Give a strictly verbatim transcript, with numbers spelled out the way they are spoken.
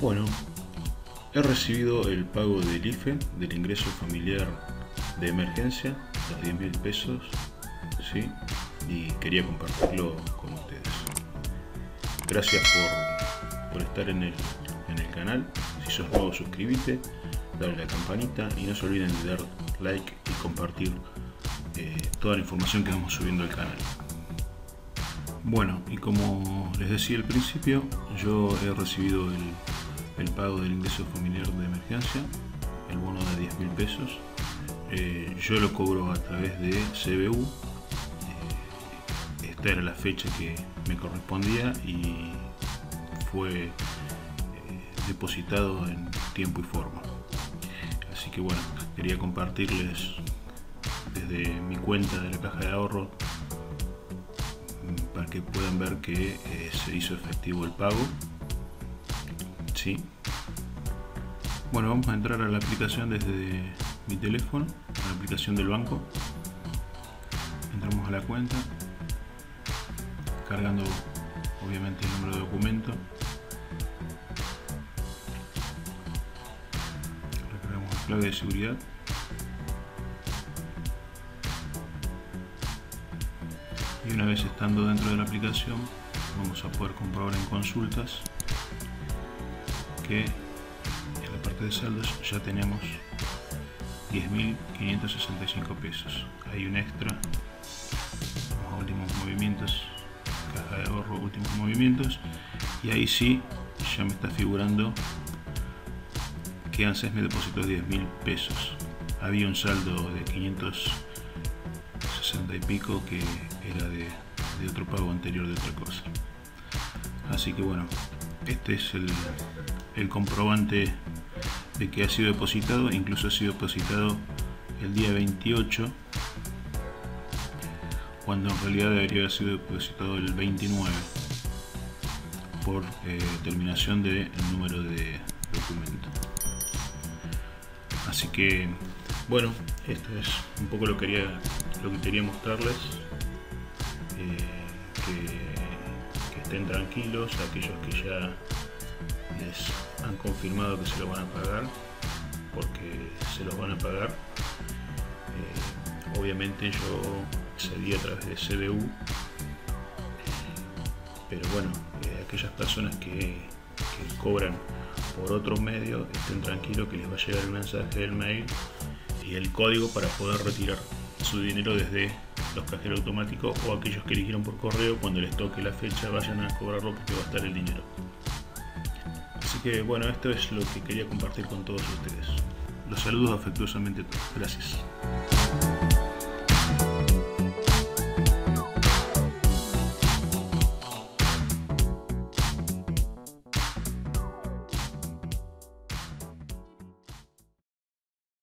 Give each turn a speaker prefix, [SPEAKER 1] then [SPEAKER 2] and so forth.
[SPEAKER 1] Bueno, he recibido el pago del I F E, del ingreso familiar de emergencia, los diez mil pesos, ¿sí? Y quería compartirlo con ustedes. Gracias por, por estar en el, en el canal. Si sos nuevo, suscríbete, dale a la campanita y no se olviden de dar like y compartir eh, toda la información que vamos subiendo al canal. Bueno, y como les decía al principio, yo he recibido el, el pago del ingreso familiar de emergencia, el bono de diez mil pesos. Eh, yo lo cobro a través de C B U. Eh, esta era la fecha que me correspondía y fue eh, depositado en tiempo y forma. Así que bueno, quería compartirles desde mi cuenta de la caja de ahorro para que puedan ver que eh, se hizo efectivo el pago. ¿Sí? Bueno, vamos a entrar a la aplicación desde mi teléfono, a la aplicación del banco. Entramos a la cuenta, cargando obviamente el número de documento. Recargamos la clave de seguridad. Y una vez estando dentro de la aplicación, vamos a poder comprobar en consultas que en la parte de saldos ya tenemos diez mil quinientos sesenta y cinco pesos. Hay un extra, los últimos movimientos, caja de ahorro, últimos movimientos, y ahí sí ya me está figurando que ANSES me depositó diez mil pesos. Había un saldo de quinientos sesenta y pico que era de, de otro pago anterior de otra cosa. Así que bueno, este es el, el comprobante de que ha sido depositado. Incluso ha sido depositado el día veintiocho, cuando en realidad debería haber sido depositado el veintinueve por eh, terminación del número de documento. Así que bueno, esto es un poco lo que quería, lo que quería mostrarles. Eh, que, que estén tranquilos aquellos que ya les han confirmado que se lo van a pagar, porque se los van a pagar. Eh, obviamente yo accedí a través de C B U, pero bueno, eh, aquellas personas que, que cobran por otros medios, estén tranquilos que les va a llegar el mensaje del mail y el código para poder retirar su dinero desde los cajeros automáticos, o aquellos que eligieron por correo, cuando les toque la fecha vayan a cobrarlo porque va a estar el dinero. Así que bueno, esto es lo que quería compartir con todos ustedes. Los saludos afectuosamente a todos. Gracias.